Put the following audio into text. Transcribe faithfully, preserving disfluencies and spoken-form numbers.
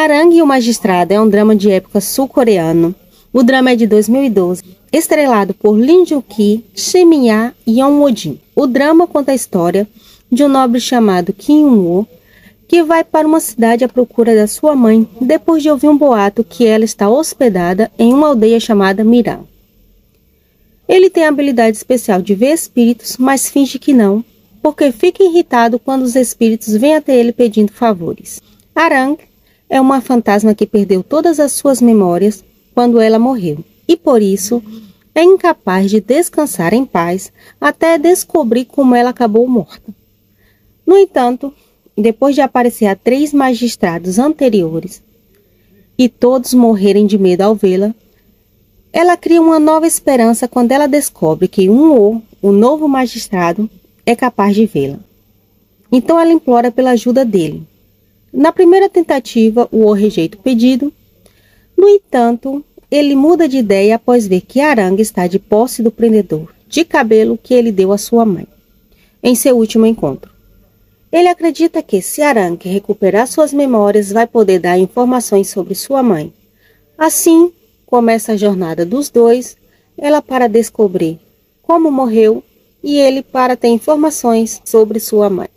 Arang e o Magistrado é um drama de época sul-coreano. O drama é de dois mil e doze, estrelado por Lim Joo-ki, Choi Min-ah e Yeon Woo-jin. O drama conta a história de um nobre chamado Kim Eun-woo, que vai para uma cidade à procura da sua mãe depois de ouvir um boato que ela está hospedada em uma aldeia chamada Miran. Ele tem a habilidade especial de ver espíritos, mas finge que não, porque fica irritado quando os espíritos vêm até ele pedindo favores. Arang é uma fantasma que perdeu todas as suas memórias quando ela morreu, e por isso é incapaz de descansar em paz até descobrir como ela acabou morta. No entanto, depois de aparecer a três magistrados anteriores e todos morrerem de medo ao vê-la, ela cria uma nova esperança quando ela descobre que Um-woo, o novo magistrado, é capaz de vê-la. Então ela implora pela ajuda dele. Na primeira tentativa, o Oh rejeita o pedido. No entanto, ele muda de ideia após ver que Arang está de posse do prendedor de cabelo que ele deu à sua mãe em seu último encontro. Ele acredita que, se Arang recuperar suas memórias, vai poder dar informações sobre sua mãe. Assim, começa a jornada dos dois, ela para descobrir como morreu e ele para ter informações sobre sua mãe.